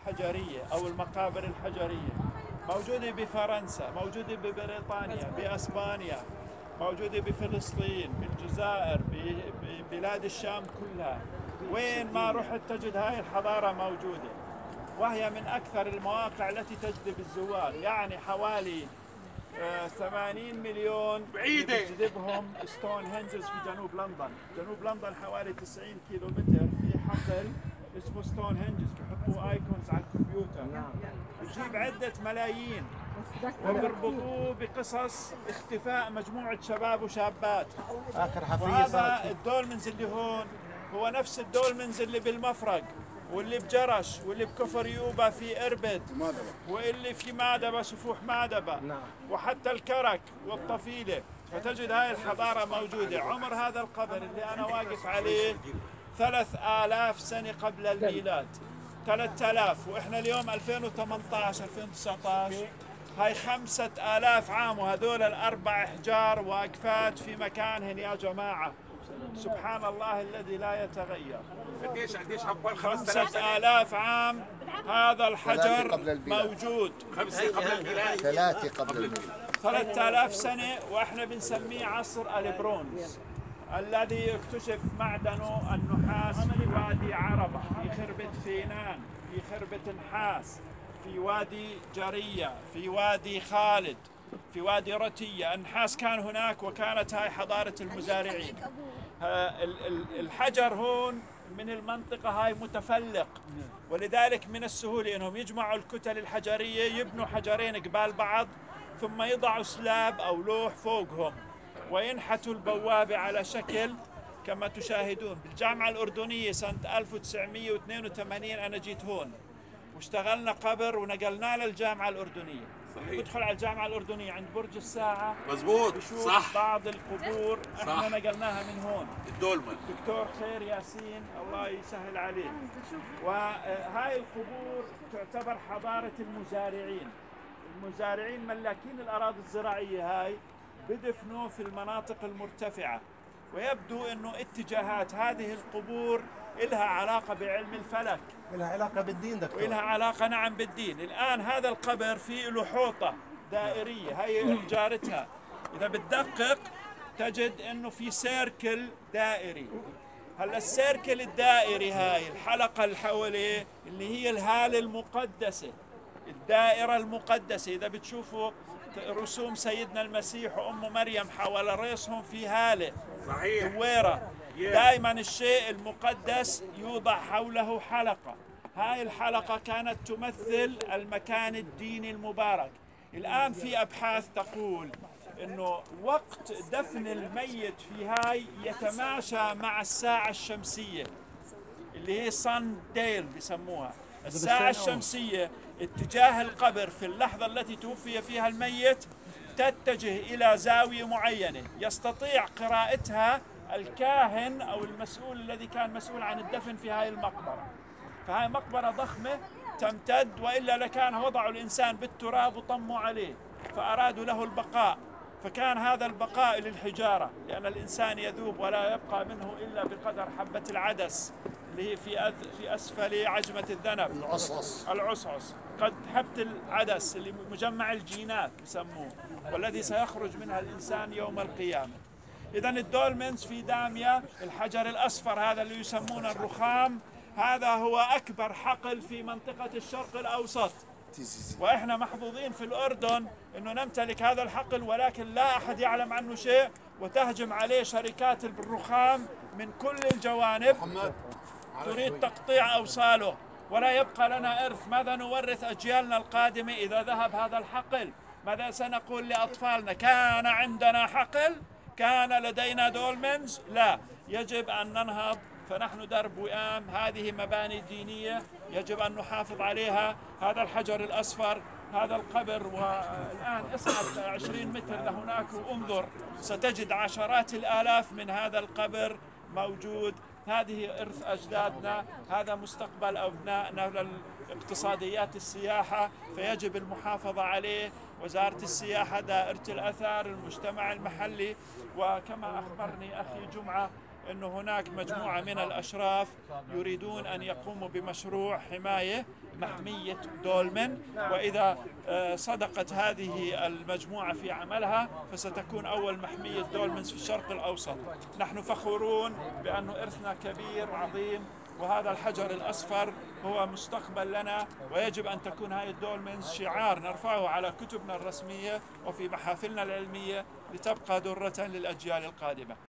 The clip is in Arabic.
الحجرية أو المقابر الحجرية موجودة بفرنسا، موجودة ببريطانيا، بأسبانيا، موجودة بفلسطين، بالجزائر، ببلاد الشام كلها. وين ما رحت تجد هاي الحضارة موجودة، وهي من أكثر المواقع التي تجذب الزوار. يعني حوالي 80 مليون بتجذبهم ستون هنجز في جنوب لندن. جنوب لندن حوالي 90 كيلو متر في حقل اسمه ستون هنجز، بحطوا ايكونز على الكمبيوتر، بتجيب عدة ملايين، وبربطوه بقصص اختفاء مجموعة شباب وشابات. وهذا الدولمنز اللي هون هو نفس الدولمنز اللي بالمفرق، واللي بجرش، واللي بكفر يوبا في اربد، واللي في مادبة سفوح مادبة، وحتى الكرك والطفيلة. فتجد هاي الحضارة موجودة. عمر هذا القبر اللي أنا واقف عليه 3000 سنة قبل الميلاد، 3000، وإحنا اليوم 2018 2019، هاي 5000 عام، وهذول الأربع أحجار واقفات في مكانهن يا جماعة. سبحان الله الذي لا يتغير. قديش عقبال 5000 عام هذا الحجر موجود. 5 قبل الميلاد، 3 قبل الميلاد، 3000 سنة، واحنا بنسميه عصر البرونز، الذي اكتشف معدنه النحاس في وادي عربة، في خربة فينان، في خربة نحاس، في وادي جرية، في وادي خالد، في وادي رتية. النحاس كان هناك، وكانت هاي حضارة المزارعين. الحجر هون من المنطقة هاي متفلق، ولذلك من السهولة انهم يجمعوا الكتل الحجرية، يبنوا حجرين قبال بعض، ثم يضعوا سلاب او لوح فوقهم، وينحتوا البوابة على شكل كما تشاهدون. بالجامعة الأردنية سنة 1982 أنا جيت هون واشتغلنا قبر ونقلناه للجامعة الأردنية. بدخل على الجامعة الأردنية عند برج الساعة، مزبوط، بشوف صح، بعض القبور احنا نقلناها من هون. الدولمن دكتور خير ياسين الله يسهل عليه. وهاي القبور تعتبر حضارة المزارعين. المزارعين ملاكين الأراضي الزراعية هاي بدفنوا في المناطق المرتفعة، ويبدو أنه اتجاهات هذه القبور إلها علاقة بعلم الفلك، لها علاقة بالدين دكتور، وإلها علاقة نعم بالدين. الآن هذا القبر فيه له حوطة دائرية، هي حجارتها إذا بتدقق تجد أنه في سيركل دائري. هلا السيركل الدائري هاي الحلقة اللي حواليه اللي هي الهالة المقدسة، الدائرة المقدسة. إذا بتشوفوا رسوم سيدنا المسيح وأم مريم حول رأسهم في هالة صحيح دويرة. دائما الشيء المقدس يوضع حوله حلقة. هاي الحلقة كانت تمثل المكان الديني المبارك. الآن في أبحاث تقول إنه وقت دفن الميت في هاي يتماشى مع الساعة الشمسية اللي هي صن ديل بسموها. الساعة الشمسية اتجاه القبر في اللحظة التي توفي فيها الميت تتجه إلى زاوية معينة يستطيع قراءتها الكاهن أو المسؤول الذي كان مسؤول عن الدفن في هاي المقبرة. فهاي مقبرة ضخمة تمتد، وإلا لكان وضعوا الإنسان بالتراب وطموا عليه، فأرادوا له البقاء، فكان هذا البقاء للحجارة، لأن الإنسان يذوب ولا يبقى منه إلا بقدر حبة العدس اللي هي في أسفل عجمة الذنب، العصعص، قد حبة العدس اللي مجمع الجينات يسموه، والذي سيخرج منها الإنسان يوم القيامة. إذن الدولمنز في داميا، الحجر الأصفر هذا اللي يسمونه الرخام، هذا هو أكبر حقل في منطقة الشرق الأوسط، وإحنا محظوظين في الأردن أنه نمتلك هذا الحقل، ولكن لا أحد يعلم عنه شيء، وتهجم عليه شركات الرخام من كل الجوانب تريد تقطيع أوصاله، ولا يبقى لنا إرث. ماذا نورث أجيالنا القادمة إذا ذهب هذا الحقل؟ ماذا سنقول لأطفالنا؟ كان عندنا حقل، كان لدينا دولمنز. لا، يجب أن ننهض. فنحن درب وئام، هذه مباني دينية يجب أن نحافظ عليها. هذا الحجر الأصفر، هذا القبر، والآن اصعد 20 متر لهناك وانظر ستجد عشرات الآلاف من هذا القبر موجود. هذه إرث أجدادنا، هذا مستقبل أبنائنا لاقتصاديات السياحة، فيجب المحافظة عليه. وزارة السياحة، دائرة الأثار، المجتمع المحلي. وكما أخبرني أخي جمعة أنه هناك مجموعة من الأشراف يريدون أن يقوموا بمشروع حماية محمية دولمن، وإذا صدقت هذه المجموعة في عملها فستكون أول محمية دولمنز في الشرق الأوسط. نحن فخورون بأن إرثنا كبير عظيم، وهذا الحجر الأصفر هو مستقبل لنا، ويجب أن تكون هذه الدولمنز شعار نرفعه على كتبنا الرسمية وفي محافلنا العلمية لتبقى درة للأجيال القادمة.